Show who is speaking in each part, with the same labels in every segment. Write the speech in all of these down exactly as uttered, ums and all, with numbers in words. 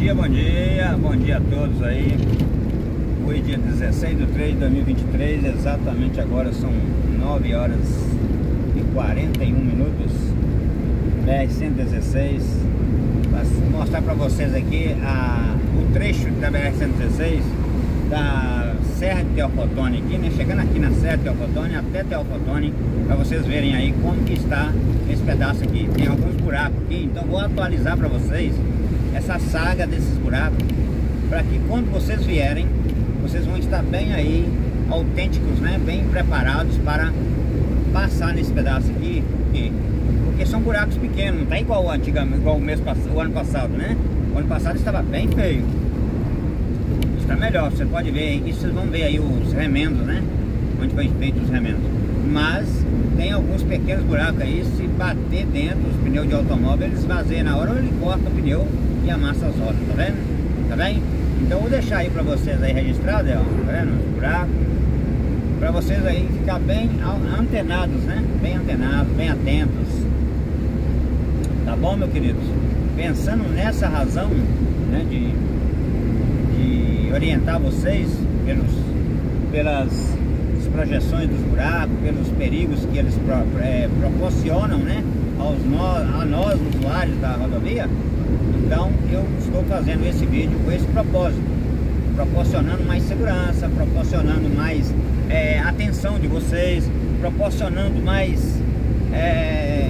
Speaker 1: dia, bom dia, bom dia a todos aí. Hoje dia dezesseis de três de dois mil e vinte e três, exatamente agora são nove horas e quarenta e um minutos, B R cento e dezesseis. Vou mostrar para vocês aqui a, o trecho da B R cento e dezesseis, da Serra de Teofotone aqui, né? Chegando aqui na Serra de Teofotone até Teofotone, para vocês verem aí como que está esse pedaço aqui. Tem alguns buracos aqui, então vou atualizar para vocês essa saga desses buracos, para que quando vocês vierem, vocês vão estar bem aí, autênticos, né? Bem preparados para passar nesse pedaço aqui, porque, porque são buracos pequenos, não tá igual o antigamente, igual o mês o ano passado, né? O ano passado estava bem feio. Está melhor, você pode ver aí, vocês vão ver aí os remendos, né? Onde foi feito os remendos. Mas tem alguns pequenos buracos aí, se bater dentro os pneus de automóvel, eles esvazeiam na hora, ou ele corta o pneu e amassa as rodas, tá vendo? Tá bem? Então vou deixar aí pra vocês aí registrado, ó, tá vendo? Os buracos, pra vocês aí ficar bem antenados, né? Bem antenados, bem atentos. Tá bom, meus queridos? Pensando nessa razão, né, de, de orientar vocês pelos, pelas projeções dos buracos, pelos perigos que eles pro, é, proporcionam, né, aos nós, a nós, usuários da rodovia. Então eu estou fazendo esse vídeo com esse propósito, proporcionando mais segurança, proporcionando mais é, atenção de vocês, proporcionando mais é,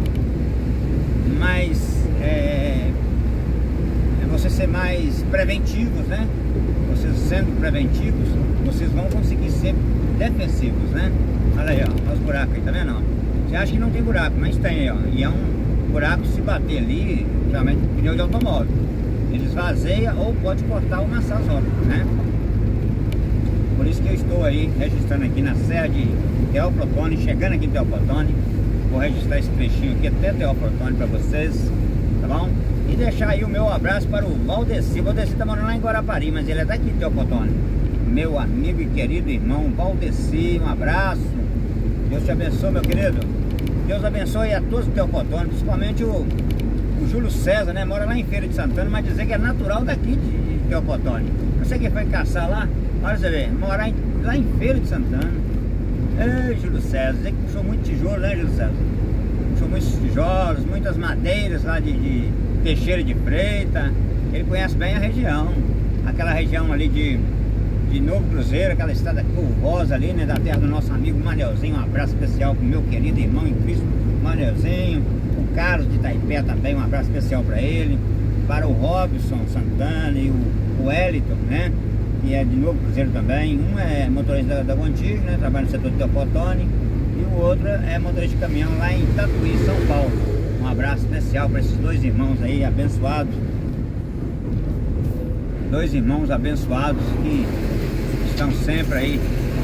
Speaker 1: mais é, você ser mais preventivos, né? Vocês sendo preventivos, vocês vão conseguir ser defensivos, né? Olha aí, ó, os buracos aí, tá vendo? Você acha que não tem buraco, mas tem, ó. E é um buraco, se bater ali, realmente pneu de automóvel, ele esvazeia ou pode cortar ou amassar as rodas, né? Por isso que eu estou aí registrando aqui na Serra de Teofotone, chegando aqui em Teofotone. Vou registrar esse trechinho aqui até Teofotone para vocês, tá bom? E deixar aí o meu abraço para o Valdeci. O Valdeci tá morando lá em Guarapari, mas ele é daqui de Teofotone. Meu amigo e querido irmão Valdeci, um abraço. Deus te abençoe, meu querido. Deus abençoe a todos de Teofotone, principalmente o, o Júlio César, né? Mora lá em Feira de Santana, mas dizer que é natural daqui de, de Teofotone. Não sei quem foi caçar lá, olha você ver, morar em, lá em Feira de Santana. Ei, Júlio César, dizer que puxou muito tijolo, né, Júlio César? Puxou muitos tijolos, muitas madeiras lá de, de Teixeira de Freitas. Ele conhece bem a região, aquela região ali de, de Novo Cruzeiro, aquela estrada curvosa ali, né, da terra do nosso amigo Manelzinho. Um abraço especial pro meu querido irmão em Cristo, Manelzinho. O Carlos de Itaipé também, um abraço especial para ele. Para o Robson Santana e o, o Wellington, né, que é de Novo Cruzeiro também. Um é motorista da, da Gontijo, né, trabalha no setor de Teofotone, e o outro é motorista de caminhão lá em Tatuí, São Paulo. Um abraço especial para esses dois irmãos aí, abençoados. Dois irmãos abençoados que estão sempre aí,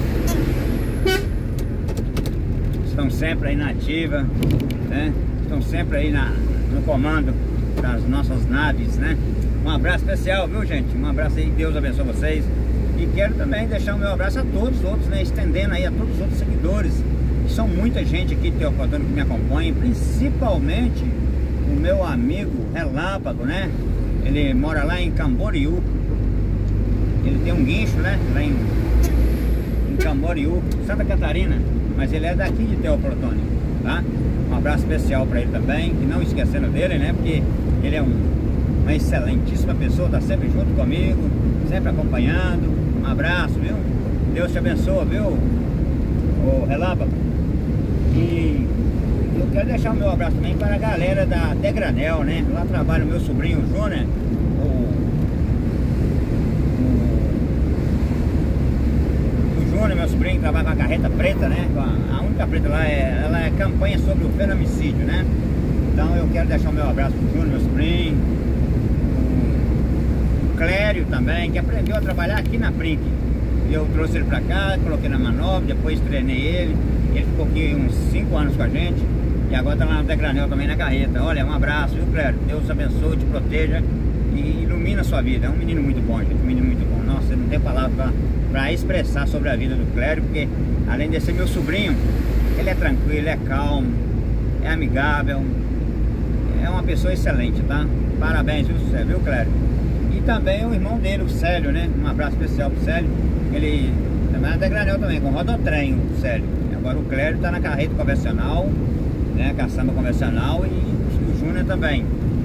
Speaker 1: estão sempre aí na ativa, né? Estão sempre aí na, no comando das nossas naves, né? Um abraço especial, viu, gente? Um abraço aí, Deus abençoe vocês. E quero também deixar o meu abraço a todos os outros, né? Estendendo aí a todos os outros seguidores. São muita gente aqui de Teofotone que me acompanha, principalmente o meu amigo Relâmpago, né? Ele mora lá em Camboriú. Ele tem um guincho, né? Lá em, em Camboriú, Santa Catarina. Mas ele é daqui de Teofotone, tá? Um abraço especial para ele também, e não esquecendo dele, né? Porque ele é um, uma excelentíssima pessoa, tá sempre junto comigo, sempre acompanhando. Um abraço, viu? Deus te abençoe, viu? Ô Relâmpago. E eu quero deixar o meu abraço também para a galera da Degranel, né? Lá trabalha o meu sobrinho Júnior, o, o, o Júnior, meu sobrinho, que trabalha com a carreta preta, né? A única preta lá é, ela é campanha sobre o feminicídio, né? Então eu quero deixar o meu abraço para o Júnior, meu sobrinho, o Clério também, que aprendeu a trabalhar aqui na Brink. Eu trouxe ele pra cá, coloquei na manobra, depois treinei ele. Ele ficou aqui uns cinco anos com a gente. E agora tá lá no Degranel também na carreta. Olha, um abraço, viu, Clério? Deus abençoe, te proteja e ilumina a sua vida. É um menino muito bom, gente, um menino muito bom. Nossa, não tem palavra pra, pra expressar sobre a vida do Clério, porque além de ser meu sobrinho, ele é tranquilo, é calmo, é amigável, é uma pessoa excelente, tá? Parabéns, viu, viu, Clério? também o irmão dele, o Célio, né? Um abraço especial pro Célio. Ele trabalha na Degranel também, com rodotrem, o Célio. Agora o Clério tá na carreta convencional, né? Caçamba convencional, e o Júnior também.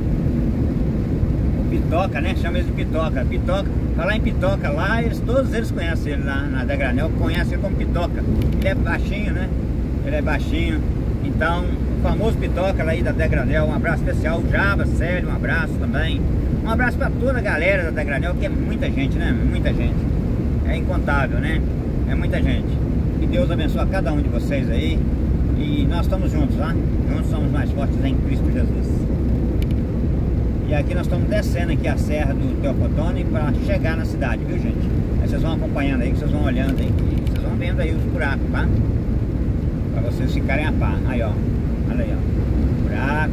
Speaker 1: O Pitoca, né? Chama ele de Pitoca. Pitoca, falar em Pitoca lá, eles, todos eles conhecem ele lá na Degranel, conhecem ele como Pitoca. Ele é baixinho, né? Ele é baixinho. Então, o famoso Pitoca lá aí da Degranel, um abraço especial. O Java, Célio, um abraço também. Um abraço para toda a galera da Degranel, que é muita gente, né? Muita gente. É incontável, né? É muita gente. Que Deus abençoe a cada um de vocês aí. E nós estamos juntos, tá? Juntos somos mais fortes em Cristo Jesus. E aqui nós estamos descendo aqui a serra do Teofotone para chegar na cidade, viu, gente? Aí vocês vão acompanhando aí, que vocês vão olhando aí, que vocês vão vendo aí os buracos, tá? Para vocês ficarem a par. Aí, ó. Olha aí, ó. Buraco.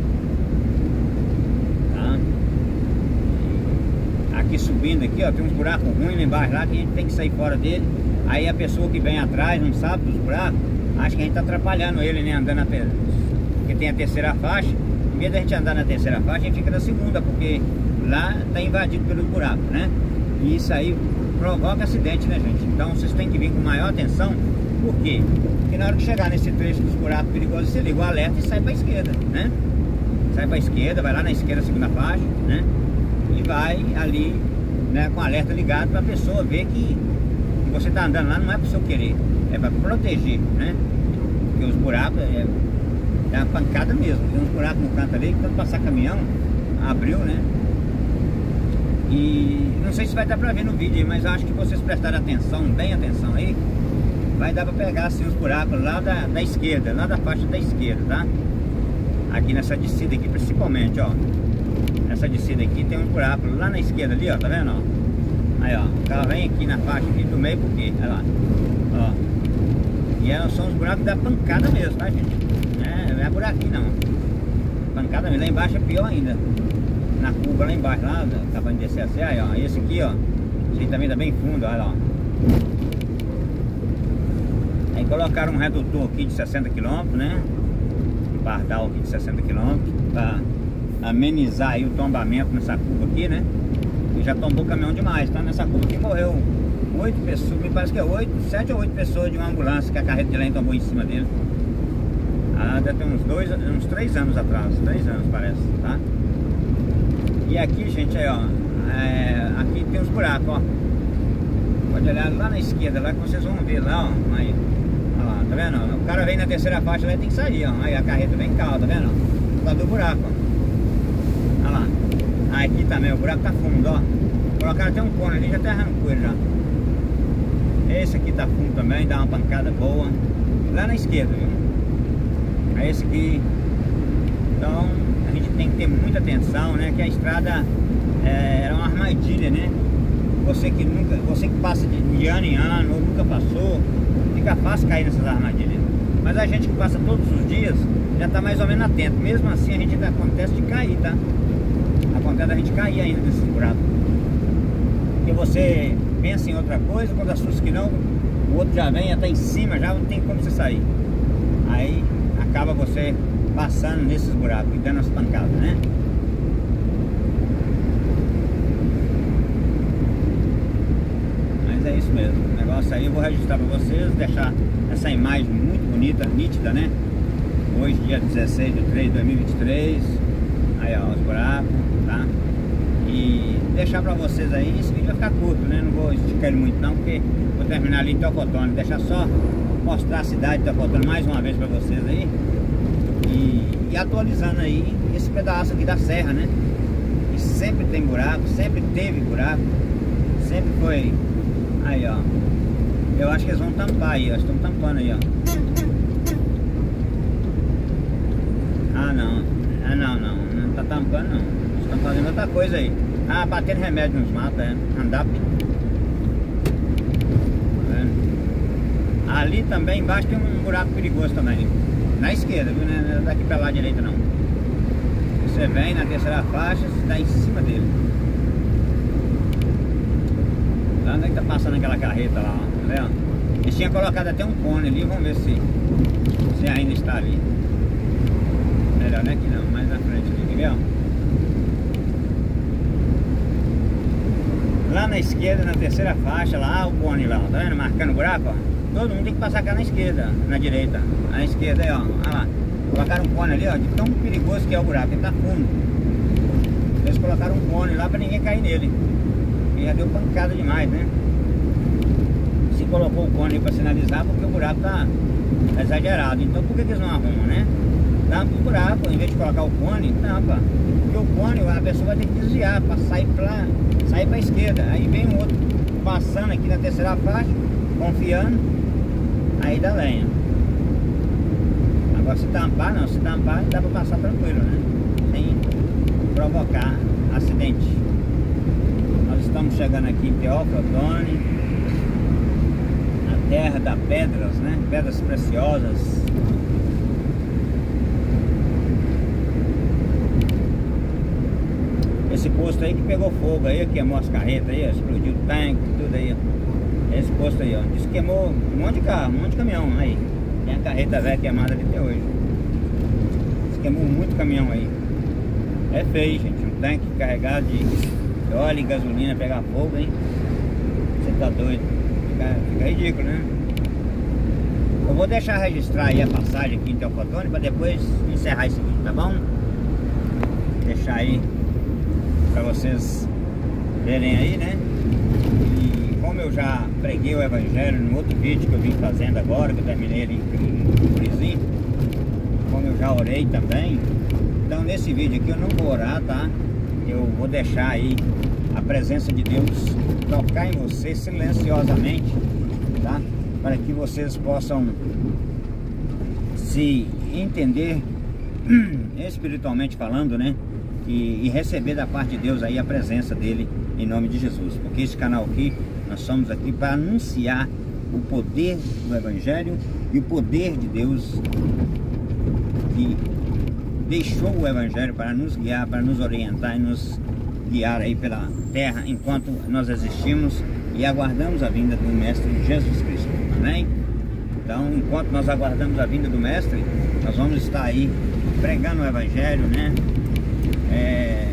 Speaker 1: Tá? Aqui subindo aqui, ó, tem uns buracos ruins lá embaixo lá, que a gente tem que sair fora dele. Aí a pessoa que vem atrás não sabe dos buracos, acha que a gente tá atrapalhando ele, né? Andando a ter... porque tem a terceira faixa. Em vez da gente andar na terceira faixa, a gente fica na segunda, porque lá tá invadido pelos buracos, né? E isso aí provoca acidente, né, gente? Então vocês têm que vir com maior atenção. Por quê? Porque na hora que chegar nesse trecho dos buracos perigosos, você liga o alerta e sai pra esquerda, né? Sai pra esquerda, vai lá na esquerda, segunda faixa, né? E vai ali, né, com o alerta ligado pra pessoa ver que você tá andando lá não é pro seu querer, é pra proteger, né? Porque os buracos é, é uma pancada mesmo. Tem uns buracos no canto ali que quando passar caminhão, abriu, né? E não sei se vai dar pra ver no vídeo, mas eu acho que vocês prestarem atenção, bem atenção aí, vai dar pra pegar assim os buracos lá da, da esquerda, lá da faixa da esquerda, tá? Aqui nessa descida aqui principalmente, ó. Nessa descida aqui tem um buraco lá na esquerda ali, ó, tá vendo, ó? Aí, ó, o carro vem aqui na faixa aqui do meio, porque, olha lá, ó. E é, são os buracos da pancada mesmo, tá, gente? É, não é buraquinho não. Pancada mesmo, lá embaixo é pior ainda. Na curva lá embaixo, lá, acabando de descer a serra, aí, ó. Esse aqui, ó, esse aí também tá bem fundo, olha lá, ó. Aí colocaram um redutor aqui de sessenta quilômetros, né? Um pardal aqui de sessenta quilômetros, pra amenizar aí o tombamento nessa curva aqui, né? E já tombou caminhão demais, tá? Nessa curva aqui morreu oito pessoas, me parece que é oito, sete ou oito pessoas de uma ambulância que a carreta de lenha tombou em cima dele. Ah, deve ter uns dois, uns três anos atrás, três anos parece, tá? E aqui, gente, aí, ó, é, aqui tem uns buracos, ó. Pode olhar lá na esquerda, lá que vocês vão ver lá, ó. Aí, ó lá, tá vendo? O cara vem na terceira faixa, lá tem que sair, ó. Aí a carreta vem calma, tá vendo? Por causa do buraco, ó. Olha lá. Ah, aqui também, o buraco tá fundo, ó. Colocaram até um cone ali, já até arrancou ele já. Esse aqui tá fundo também, dá uma pancada boa. Lá na esquerda, viu? Aí esse aqui. Então, a gente tem que ter muita atenção, né? Que a estrada é, era uma armadilha, né? Você que nunca, você que passa de, de ano em ano, ou nunca passou, fica fácil cair nessas armadilhas. Mas a gente que passa todos os dias, já tá mais ou menos atento. Mesmo assim, a gente ainda acontece de cair, tá? Acontece a gente cair ainda desses buracos. Porque você pensa em outra coisa, quando assusta que não, o outro já vem até em cima, já não tem como você sair. Aí acaba você passando nesses buracos e dando as pancadas, né? Mas é isso mesmo, o negócio aí eu vou registrar pra vocês, deixar essa imagem muito bonita, nítida, né? Hoje, dia dezesseis de três de dois mil e vinte e três. Aí, ó, os buracos, tá? E deixar pra vocês aí, esse vídeo vai ficar curto, né? Não vou esticar ele muito não, porque vou terminar ali em Teofotone. Deixar só mostrar a cidade de Teofotone mais uma vez pra vocês aí. E, e atualizando aí esse pedaço aqui da serra, né? E sempre tem buraco, sempre teve buraco. Sempre foi. Aí, ó. Eu acho que eles vão tampar aí, ó. Estão tampando aí, ó. Ah, não. Ah, não, não. Não tá tampando, não. Estão fazendo outra coisa aí. Ah, batendo remédio nos matos, é. Andap. É. Ali também, embaixo tem um buraco perigoso também. Na esquerda, viu? Não é daqui pra lá à direita, não. Você vem na terceira faixa, você dá em cima dele. Lá onde é que tá passando aquela carreta lá, ó. Tá vendo? Eles tinham colocado até um cone ali, vamos ver se, se ainda está ali. Melhor não é que não, mais na frente ali, quer ver, ó? na esquerda, na terceira faixa, lá o cone lá, tá vendo? Marcando o buraco, ó. Todo mundo tem que passar cá na esquerda, na direita. Na esquerda aí, ó, olha lá. Colocaram um cone ali, ó, de tão perigoso que é o buraco, ele tá fundo. Eles colocaram um cone lá pra ninguém cair nele. E já deu pancada demais, né? Se colocou o cone pra sinalizar porque o buraco tá exagerado. Então por que que eles não arrumam, né? Tampa o buraco, em vez de colocar o cone, tampa. Porque o cone, a pessoa vai ter que desviar pra sair pra, sair pra esquerda. Aí vem um outro passando aqui na terceira faixa, confiando, aí dá lenha. Agora se tampar, não, se tampar dá pra passar tranquilo, né? Sem provocar acidente. Nós estamos chegando aqui em Teófilo Otoni, a terra das pedras, né? Pedras preciosas. Esse posto aí que pegou fogo aí, queimou as carretas aí, explodiu o tanque, tudo aí, ó. Esse posto aí, ó. Diz que queimou um monte de carro, um monte de caminhão aí. Tem a carreta velha queimada ali até hoje. Diz que queimou muito caminhão aí. É feio, gente. Um tanque carregado de óleo e gasolina pegar fogo, hein? Você tá doido? Fica, fica ridículo, né? Eu vou deixar registrar aí a passagem aqui em Teófilo Otoni pra depois encerrar esse vídeo, tá bom? Deixar aí para vocês verem aí, né? E como eu já preguei o evangelho no outro vídeo que eu vim fazendo agora, que eu terminei ali em Curizinho, como eu já orei também, então nesse vídeo aqui eu não vou orar, tá? Eu vou deixar aí a presença de Deus tocar em você silenciosamente, tá? Para que vocês possam se entender espiritualmente falando, né? E, e receber da parte de Deus aí a presença dele em nome de Jesus, porque esse canal aqui, nós somos aqui para anunciar o poder do evangelho e o poder de Deus que deixou o evangelho para nos guiar, para nos orientar e nos guiar aí pela terra enquanto nós existimos e aguardamos a vinda do Mestre Jesus Cristo, amém? Então, enquanto nós aguardamos a vinda do Mestre, nós vamos estar aí pregando o evangelho, né? É,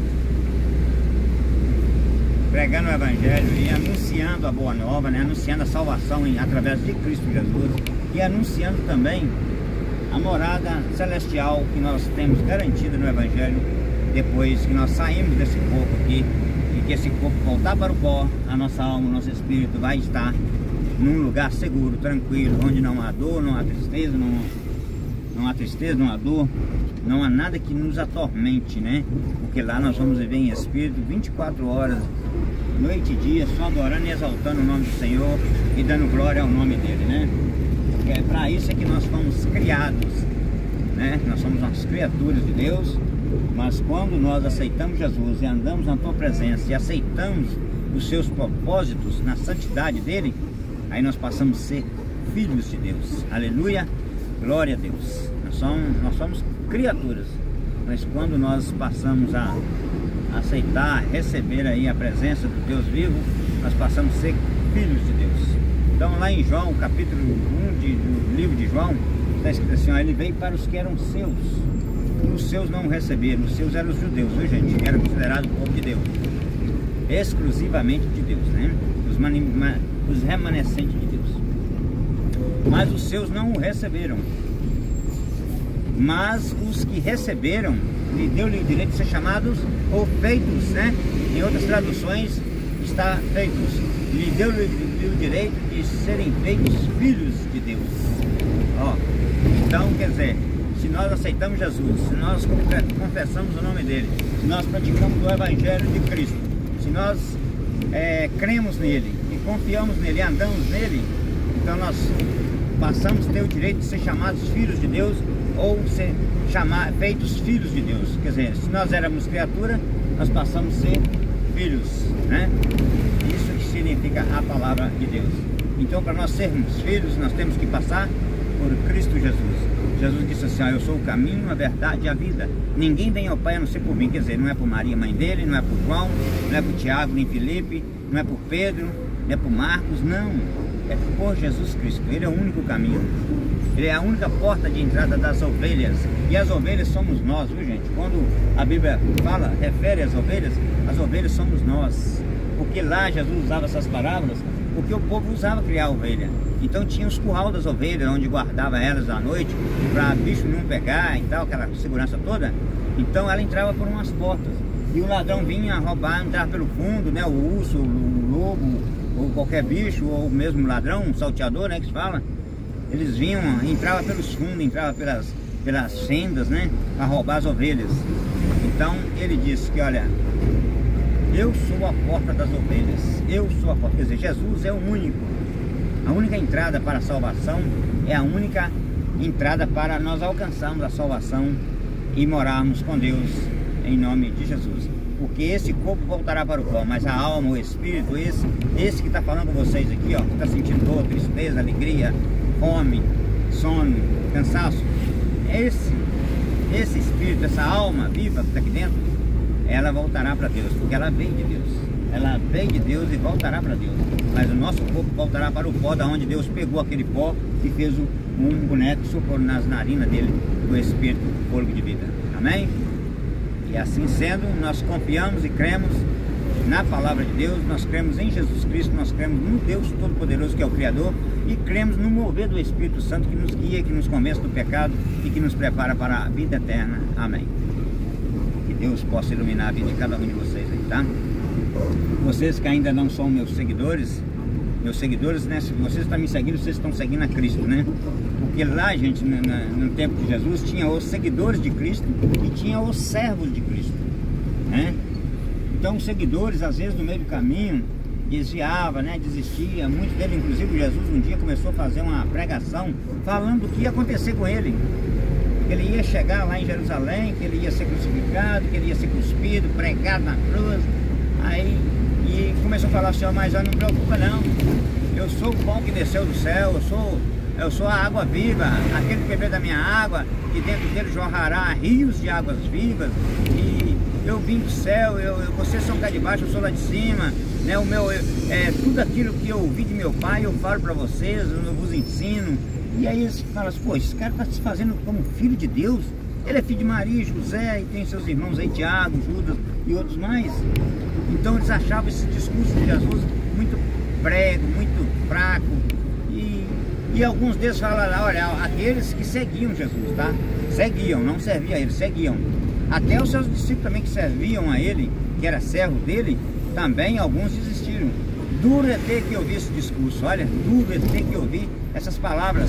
Speaker 1: pregando o evangelho e anunciando a boa nova, né? Anunciando a salvação em, através de Cristo Jesus e anunciando também a morada celestial que nós temos garantida no evangelho depois que nós saímos desse corpo aqui e que esse corpo voltar para o pó, a nossa alma, o nosso espírito vai estar num lugar seguro, tranquilo, onde não há dor, não há tristeza, não, não há tristeza, não há dor, não há nada que nos atormente, né? Porque lá nós vamos viver em espírito vinte e quatro horas, noite e dia, só adorando e exaltando o nome do Senhor e dando glória ao nome dele, né? Porque é para isso é que nós fomos criados, né? Nós somos umas criaturas de Deus, mas quando nós aceitamos Jesus e andamos na tua presença e aceitamos os seus propósitos na santidade dele, aí nós passamos a ser filhos de Deus. Aleluia, glória a Deus. Nós somos, nós somos criaturas, mas quando nós passamos a aceitar, receber aí a presença do Deus vivo, nós passamos a ser filhos de Deus. Então lá em João, capítulo um de, do livro de João, está escrito assim, ó, ele veio para os que eram seus, e os seus não receberam. Os seus eram os judeus, viu, gente? Era considerado o povo de Deus, exclusivamente de Deus, né? Os, os remanescentes de Deus. Mas os seus não o receberam. Mas os que receberam, lhe deu-lhe o direito de ser chamados ou feitos, né? Em outras traduções está feitos. Lhe deu-lhe o direito de serem feitos filhos de Deus. Ó, então quer dizer, se nós aceitamos Jesus, se nós confessamos o nome dele, se nós praticamos o evangelho de Cristo, se nós é, cremos nele e confiamos nele e andamos nele, então nós passamos a ter o direito de ser chamados filhos de Deus ou ser chamar, feitos filhos de Deus. Quer dizer, se nós éramos criatura, nós passamos a ser filhos, né? Isso que significa a palavra de Deus. Então, para nós sermos filhos, nós temos que passar por Cristo Jesus. Jesus disse assim, ó, eu sou o caminho, a verdade e a vida. Ninguém vem ao Pai a não ser por mim. Quer dizer, não é por Maria, mãe dele, não é por João, não é por Tiago, nem Filipe, não é por Pedro, não é por Marcos, não. É por Jesus Cristo. Ele é o único caminho. Ele é a única porta de entrada das ovelhas. E as ovelhas somos nós, viu, gente? Quando a Bíblia fala, refere às ovelhas, as ovelhas somos nós. porque lá Jesus usava essas parábolas, porque o povo usava criar ovelha. Então tinha os curral das ovelhas, onde guardava elas à noite, para bicho não pegar e tal, aquela segurança toda. Então ela entrava por umas portas, e o ladrão vinha roubar, entrar pelo fundo, né? O urso, o lobo, ou qualquer bicho, ou mesmo ladrão, um salteador, né, que se fala. Eles vinham, entrava pelos fundos, entrava pelas, pelas fendas, né, a roubar as ovelhas. Então ele disse que, olha, eu sou a porta das ovelhas, eu sou a porta. Quer dizer, Jesus é o único, a única entrada para a salvação, é a única entrada para nós alcançarmos a salvação e morarmos com Deus em nome de Jesus. Porque esse corpo voltará para o pó, mas a alma, o espírito, esse, esse que está falando com vocês aqui, ó, que está sentindo dor, tristeza, alegria, fome, sono, cansaço, esse, esse espírito, essa alma viva que está aqui dentro, ela voltará para Deus, porque ela veio de Deus. Ela veio de Deus e voltará para Deus. Mas o nosso corpo voltará para o pó, da onde Deus pegou aquele pó e fez um boneco, soprou nas narinas dele o espírito, o fôlego de vida. Amém? E assim sendo, nós confiamos e cremos na palavra de Deus, nós cremos em Jesus Cristo, nós cremos no Deus Todo-Poderoso, que é o Criador, e cremos no mover do Espírito Santo, que nos guia, que nos convence do pecado e que nos prepara para a vida eterna. Amém. Que Deus possa iluminar a vida de cada um de vocês aí, tá? Vocês que ainda não são meus seguidores, meus seguidores, né? Se vocês estão me seguindo, vocês estão seguindo a Cristo, né? Porque lá, gente, no, no tempo de Jesus, tinha os seguidores de Cristo e tinha os servos de Cristo, né? Então, os seguidores, às vezes, no meio do caminho, desviava, né? Desistia. Muitos deles, inclusive, Jesus um dia começou a fazer uma pregação falando o que ia acontecer com ele. Que ele ia chegar lá em Jerusalém, que ele ia ser crucificado, que ele ia ser cuspido, pregado na cruz. Aí, e começou a falar assim, ó, mas ó, não preocupa não, eu sou o pão que desceu do céu, eu sou, eu sou a água viva, aquele que beber da minha água, e dentro dele jorrará rios de águas vivas, e eu vim do céu, eu, eu, vocês são cá de baixo, eu sou lá de cima, né, o meu, é, tudo aquilo que eu ouvi de meu pai, eu falo para vocês, eu vos ensino. E aí eles falam assim, pô, esse cara está se fazendo como filho de Deus, ele é filho de Maria, José, e tem seus irmãos aí, Tiago, Judas e outros mais. Então eles achavam esse discurso de Jesus muito prego, muito fraco. E, e alguns deles falaram, olha, aqueles que seguiam Jesus, tá? Seguiam, não serviam a ele, seguiam. Até os seus discípulos também que serviam a ele, que era servo dele, também alguns desistiram. Duro é ter que ouvir esse discurso, olha, duro é ter que ouvir essas palavras,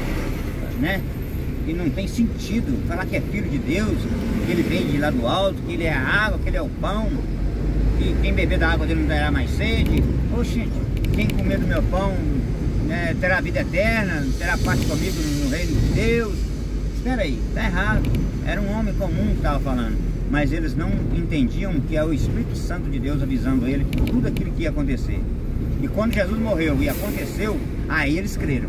Speaker 1: né? Que não tem sentido, falar que é filho de Deus, que ele vem de lá do alto, que ele é a água, que ele é o pão, que quem beber da água dele não terá mais sede. Oxe, quem comer do meu pão, né, terá vida eterna, terá parte comigo no, no reino de Deus. Espera aí, tá errado. Era um homem comum que estava falando, mas eles não entendiam que é o Espírito Santo de Deus avisando ele tudo aquilo que ia acontecer. E quando Jesus morreu e aconteceu, aí eles creram.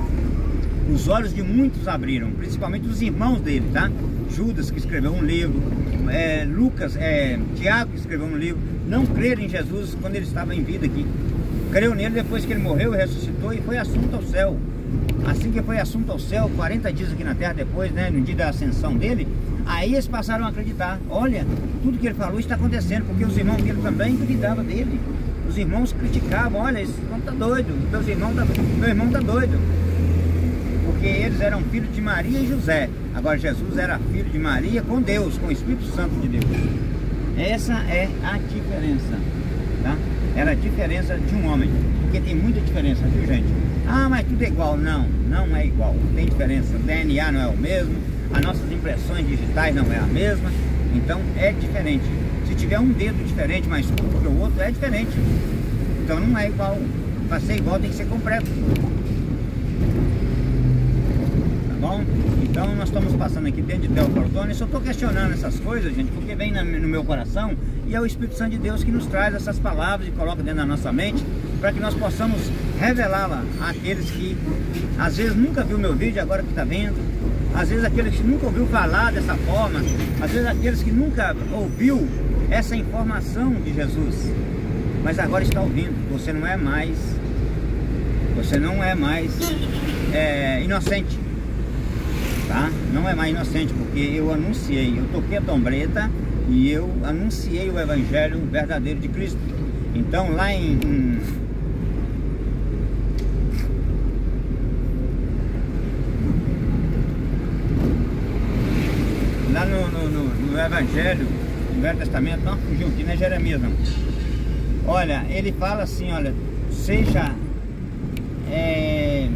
Speaker 1: Os olhos de muitos abriram, principalmente os irmãos dele, tá? Judas, que escreveu um livro, é, Lucas, é, Tiago, que escreveu um livro, não creram em Jesus quando ele estava em vida aqui. Creu nele depois que ele morreu, ressuscitou e foi assunto ao céu. Assim que foi assunto ao céu, quarenta dias aqui na terra depois, né, no dia da ascensão dele, aí eles passaram a acreditar. Olha, tudo que ele falou está acontecendo, porque os irmãos dele também acreditavam dele. Os irmãos criticavam, olha, esse irmão tá doido, meus irmãos tá, meu irmão tá doido. Porque eles eram filhos de Maria e José. Agora Jesus era filho de Maria com Deus, com o Espírito Santo de Deus. Essa é a diferença, tá? Era a diferença de um homem. Porque tem muita diferença, viu, gente? Ah, mas tudo é igual. Não, não é igual. Tem diferença. O D N A não é o mesmo, as nossas impressões digitais não é a mesma. Então é diferente. Se tiver um dedo diferente, mais curto que o outro, é diferente. Então não é igual. Para ser igual tem que ser completo. Tá bom? Então nós estamos passando aqui dentro de Teoportone. Só estou questionando essas coisas, gente, porque vem no meu coração. E é o Espírito Santo de Deus que nos traz essas palavras e coloca dentro da nossa mente, para que nós possamos revelá-la àqueles que às vezes nunca viu meu vídeo, agora que está vendo. Às vezes aqueles que nunca ouviu falar dessa forma. Às vezes aqueles que nunca ouviu essa informação de Jesus, mas agora está ouvindo. Você não é mais, você não é mais é, inocente, tá? Não é mais inocente, porque eu anunciei, eu toquei a tombreta e eu anunciei o Evangelho verdadeiro de Cristo. Então lá em, em lá no, no, no, no Evangelho, no Velho Testamento, não fugiu aqui, não é Jeremias não. Olha, ele fala assim, olha, seja é,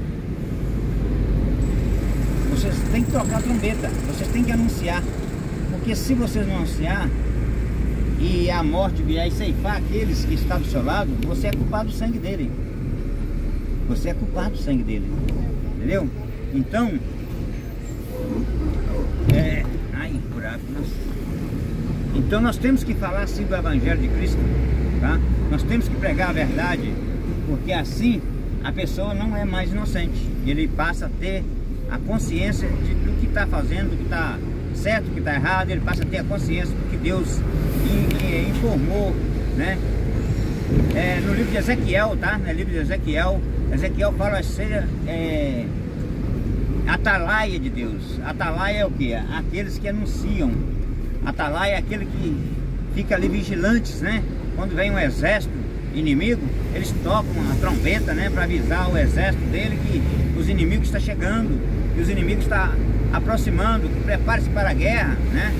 Speaker 1: vocês têm que tocar a trombeta, vocês têm que anunciar, porque se vocês não anunciar e a morte vier e ceifar aqueles que estão do seu lado, você é culpado do sangue dele. Você é culpado do sangue dele. Entendeu? Então, é, ai, buraco, nossa. Então nós temos que falar assim do Evangelho de Cristo, tá? Nós temos que pregar a verdade, porque assim a pessoa não é mais inocente. Ele passa a ter a consciência de, do que está fazendo, do que está certo, do que está errado. Ele passa a ter a consciência do que Deus informou, né? É, no livro de Ezequiel, tá? No livro de Ezequiel, Ezequiel fala seja é, atalaia de Deus. Atalaia é o que? Aqueles que anunciam. Atalaia é aquele que fica ali vigilantes, né? Quando vem um exército inimigo, eles tocam a trombeta, né? Para avisar o exército dele que os inimigos estão chegando, que os inimigos estão aproximando, que prepare-se para a guerra, né?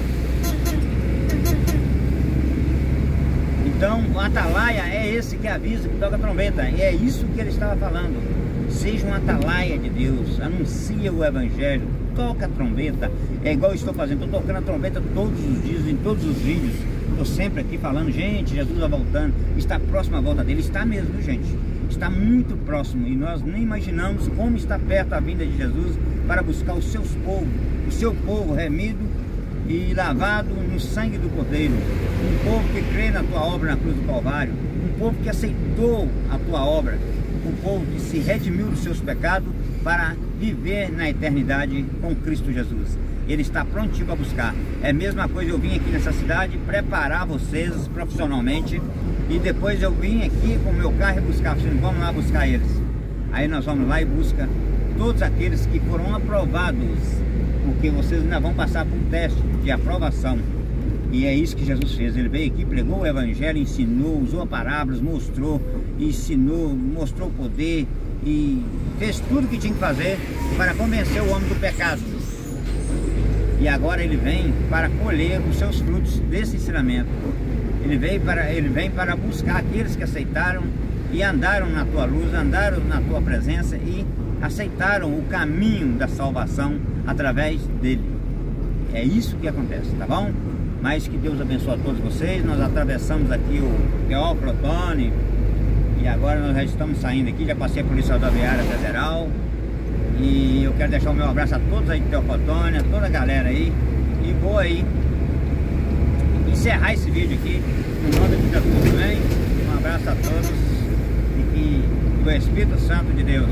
Speaker 1: Então o atalaia é esse que avisa, que toca a trombeta. E é isso que ele estava falando. Seja um atalaia de Deus, anuncia o Evangelho, toca a trombeta. É igual eu estou fazendo, estou tocando a trombeta todos os dias, em todos os vídeos. Estou sempre aqui falando, gente, Jesus está voltando, está próximo à volta dele. Está mesmo, gente, está muito próximo. E nós nem imaginamos como está perto a vinda de Jesus para buscar os seus povos, o seu povo remido e lavado no sangue do Cordeiro. Um povo que crê na tua obra na cruz do Calvário, um povo que aceitou a tua obra, um povo que se redimiu dos seus pecados para viver na eternidade com Cristo Jesus. Ele está prontinho para buscar. É a mesma coisa, eu vim aqui nessa cidade preparar vocês profissionalmente e depois eu vim aqui com o meu carro e buscar vocês. Vamos lá buscar eles. Aí nós vamos lá e busca todos aqueles que foram aprovados, porque vocês ainda vão passar por um teste de aprovação. E é isso que Jesus fez. Ele veio aqui, pregou o Evangelho, ensinou, usou parábolas, mostrou, ensinou, mostrou o poder e fez tudo o que tinha que fazer para convencer o homem do pecado. E agora ele vem para colher os seus frutos desse ensinamento. Ele veio para, ele vem para buscar aqueles que aceitaram e andaram na tua luz, andaram na tua presença e aceitaram o caminho da salvação através dele. É isso que acontece, tá bom? Mas que Deus abençoe a todos vocês. Nós atravessamos aqui o Teófilo Otoni e agora nós já estamos saindo aqui. Já passei a Polícia Rodoviária Federal e eu quero deixar o meu abraço a todos aí de Teófilo Otoni, a toda a galera aí, e vou aí encerrar esse vídeo aqui no nome de Jesus, também. Um abraço a todos e que o Espírito Santo de Deus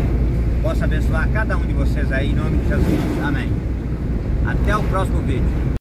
Speaker 1: possa abençoar cada um de vocês aí em nome de Jesus. Amém. Até o próximo vídeo.